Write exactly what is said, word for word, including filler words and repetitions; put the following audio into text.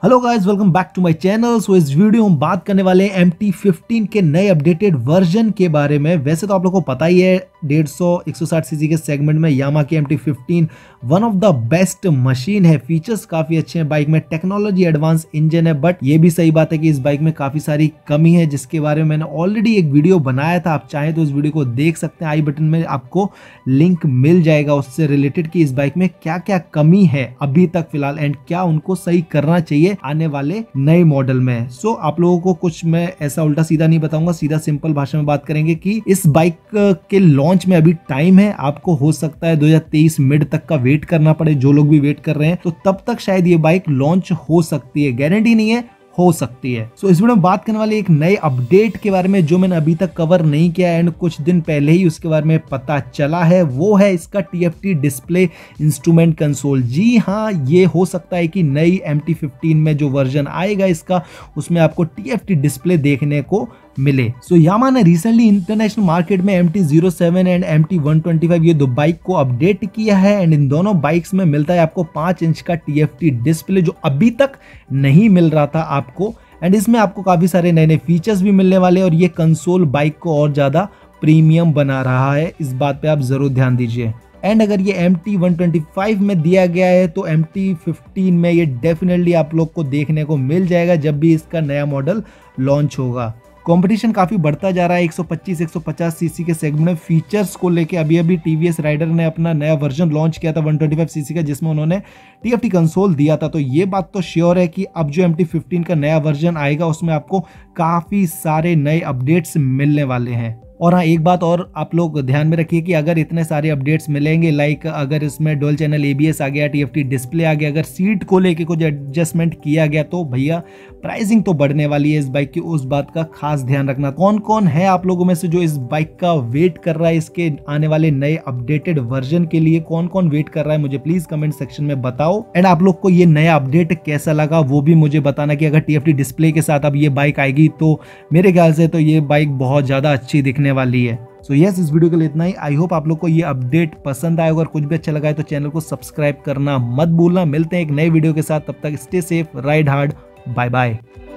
Hello guys, welcome back to my channel. So इस video में बात करने वाले हैं एम टी फिफ्टीन के नए अपडेटेड वर्जन के बारे में। वैसे तो आप लोगों को पता ही है डेढ़ सौ एक सौ साठ सीसी के सेगमेंट में यामाहा की M T fifteen one of the best machine है। फीचर्स काफी अच्छे हैं बाइक में, टेक्नोलॉजी एडवांस इंजन है, बट ये भी सही बात है कि इस बाइक में काफी सारी कमी है जिसके बारे में मैंने ऑलरेडी एक वीडियो बनाया था। आप चाहें तो उस वीडियो को देख सकते हैं, आई बटन में आपको लिंक मिल जाएगा उससे रिलेटेड कि इस बाइक में क्या क्या कमी है अभी तक फिलहाल एंड क्या उनको सही करना चाहिए आने वाले नए मॉडल में। सो so, आप लोगों को कुछ मैं ऐसा उल्टा सीधा नहीं बताऊंगा, सीधा सिंपल भाषा में बात करेंगे कि इस बाइक के लॉन्च में अभी टाइम है। आपको हो सकता है दो हज़ार तेईस मिड तक का वेट करना पड़े, जो लोग भी वेट कर रहे हैं, तो तब तक शायद ये बाइक लॉन्च हो सकती है, गारंटी नहीं है, हो सकती है। सो so, इस वीडियो में बात करने वाले एक नए अपडेट के बारे में जो मैंने अभी तक कवर नहीं किया एंड कुछ दिन पहले ही उसके बारे में पता चला है। वो है इसका T F T display instrument console. जी हाँ, ये हो सकता है कि नई एम टी फिफ्टीन में जो वर्जन आएगा इसका, उसमें आपको टी एफ टी डिस्प्ले देखने को मिले। सो so, यामाहा ने रिसेंटली इंटरनेशनल मार्केट में M T zero seven and M T one twenty five ये दो बाइक को अपडेट किया है एंड इन दोनों बाइक्स में मिलता है आपको पांच इंच का टी एफ टी डिस्प्ले जो अभी तक नहीं मिल रहा था आपको। एंड इसमें आपको काफी सारे नए नए फीचर्स भी मिलने वाले हैं और ये कंसोल बाइक को और ज्यादा प्रीमियम बना रहा है। इस बात पे आप जरूर ध्यान दीजिए। एंड अगर ये M T one twenty five में दिया गया है तो एम टी फिफ्टीन में ये डेफिनेटली आप लोग को देखने को मिल जाएगा जब भी इसका नया मॉडल लॉन्च होगा। कंपटीशन काफी बढ़ता जा रहा है एक सौ पच्चीस एक सौ पचास सीसी के सेगमेंट में। फीचर्स को लेके अभी अभी टीवीएस राइडर ने अपना नया वर्जन लॉन्च किया था वन ट्वेंटी फाइव सीसी का, जिसमें उन्होंने टी एफ टी कंसोल दिया था। तो ये बात तो श्योर है कि अब जो एम टी फिफ्टीन का नया वर्जन आएगा उसमें आपको काफी सारे नए अपडेट्स मिलने वाले हैं। और हाँ, एक बात और आप लोग ध्यान में रखिए कि अगर इतने सारे अपडेट्स मिलेंगे, लाइक अगर इसमें dual channel A B S आ गया, टी एफ टी डिस्प्ले आ गया, अगर सीट को लेके कुछ एडजस्टमेंट किया गया तो भैया प्राइसिंग तो बढ़ने वाली है इस बाइक की। उस बात का खास ध्यान रखना। कौन कौन है आप लोगों में से जो इस बाइक का वेट कर रहा है, इसके आने वाले नए अपडेटेड वर्जन के लिए कौन कौन वेट कर रहा है, मुझे प्लीज कमेंट सेक्शन में बताओ। एंड आप लोग को ये नया अपडेट कैसा लगा वो भी मुझे बताना कि अगर टी एफ टी डिस्प्ले के साथ अब ये बाइक आएगी तो मेरे ख्याल से तो ये बाइक बहुत ज्यादा अच्छी दिखने वाली है। सो so यस, इस वीडियो के लिए इतना ही। आई होप आप लोग को ये अपडेट पसंद आए। अगर कुछ भी अच्छा लगा है तो चैनल को सब्सक्राइब करना मत भूलना। मिलते हैं एक नए वीडियो के साथ, तब तक stay safe, ride hard, bye bye.